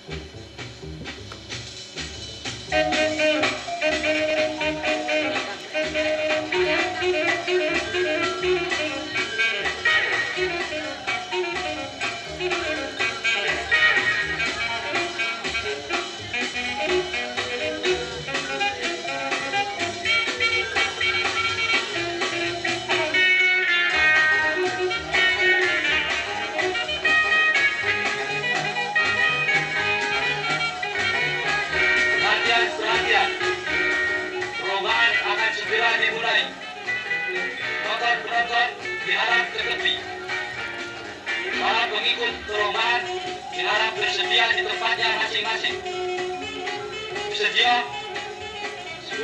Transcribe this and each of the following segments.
Perhatian, perlombaan akan segera dimulai. Penonton diharap ke tepi. Para pengikut perlombaan diharap bersedia di tempatnya masing-masing. Bersedia 10, 9, 8, 7, 6, 5, 4, 3,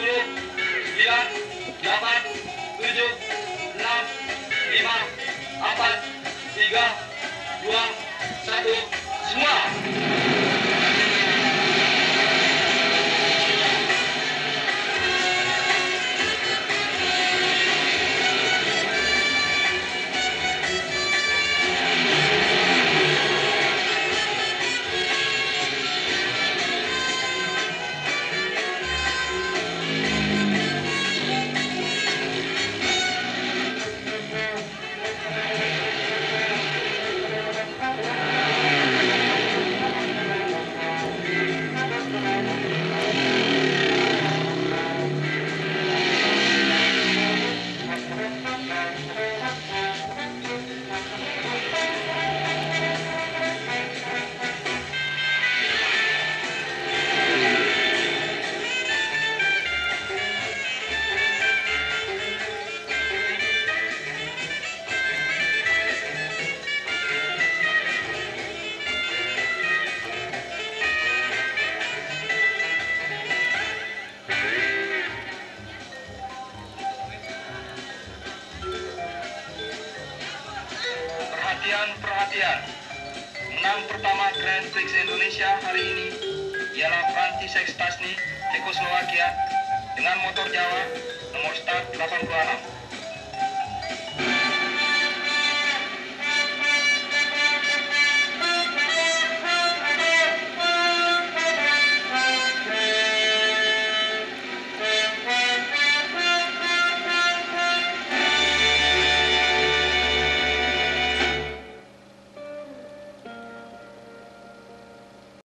2, 1, semua. Perhatian, menang pertama Grand Prix Indonesia hari ini ialah František Šťastný, Czechoslovakia, dengan motor Jawa nomor start 86.